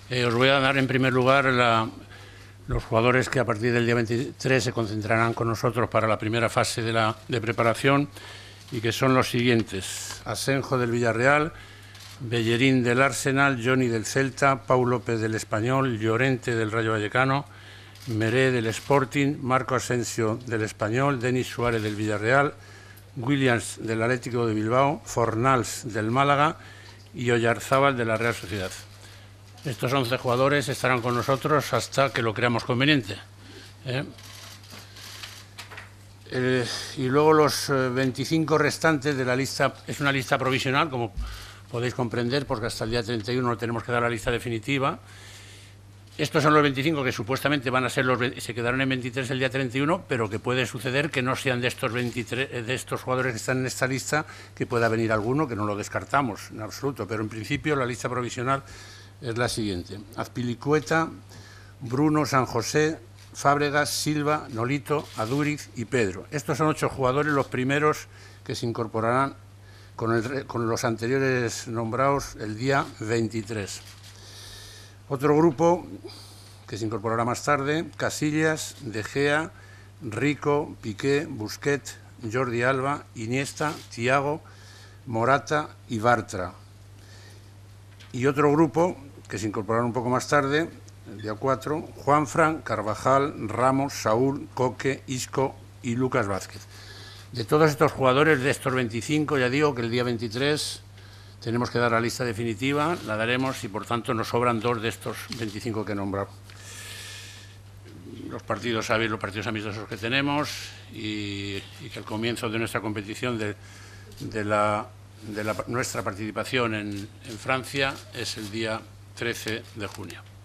Os voy a dar en primer lugar los jugadores que a partir del día 23 se concentrarán con nosotros para la primera fase de preparación, y que son los siguientes: Asenjo del Villarreal, Bellerín del Arsenal, Johnny del Celta, Pau López del Español, Llorente del Rayo Vallecano, Meré del Sporting, Marco Asensio del Español, Denis Suárez del Villarreal, Williams del Atlético de Bilbao, Fornals del Málaga y Oyarzábal de la Real Sociedad. Estos 11 jugadores estarán con nosotros hasta que lo creamos conveniente. Y luego los 25 restantes de la lista. Es una lista provisional, como podéis comprender, porque hasta el día 31 no tenemos que dar la lista definitiva. Estos son los 25 que supuestamente van a ser se quedaron en 23 el día 31, pero que puede suceder que no sean de estos 23, de estos jugadores que están en esta lista, que pueda venir alguno, que no lo descartamos en absoluto, pero en principio la lista provisional es la siguiente: Azpilicueta, Bruno, San José, Fábregas, Silva, Nolito, Aduriz y Pedro. Estos son 8 jugadores, los primeros que se incorporarán con los anteriores nombrados el día 23. Otro grupo que se incorporará más tarde: Casillas, De Gea, Rico, Piqué, Busquets, Jordi Alba, Iniesta, Thiago, Morata y Bartra. Y otro grupo que se incorporará un poco más tarde, el día 4, Juanfran, Carvajal, Ramos, Saúl, Coque, Isco y Lucas Vázquez. De todos estos jugadores, de estos 25, ya digo que el día 23... tenemos que dar la lista definitiva, la daremos, y por tanto nos sobran 2 de estos 25 que he nombrado. Los partidos, sabéis, los partidos amistosos que tenemos, y que el comienzo de nuestra competición, nuestra participación en Francia, es el día 13 de junio.